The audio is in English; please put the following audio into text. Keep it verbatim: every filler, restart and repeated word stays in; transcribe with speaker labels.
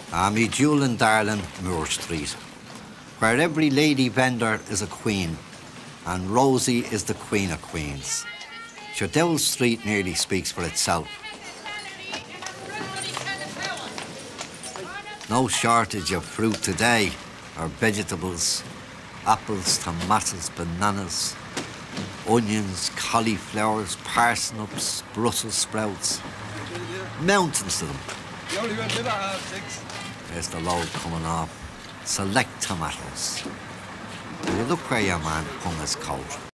Speaker 1: Ah, me jewel and darling, Moore Street, where every lady vendor is a queen, and Rosie is the queen of queens. Sure, Dowell Street nearly speaks for itself. No shortage of fruit today, or vegetables, apples, tomatoes, bananas, onions, cauliflowers, parsnips, Brussels sprouts. Mountains of them. There's the load coming off. Select tomatoes. Will you look where your man hung his coat?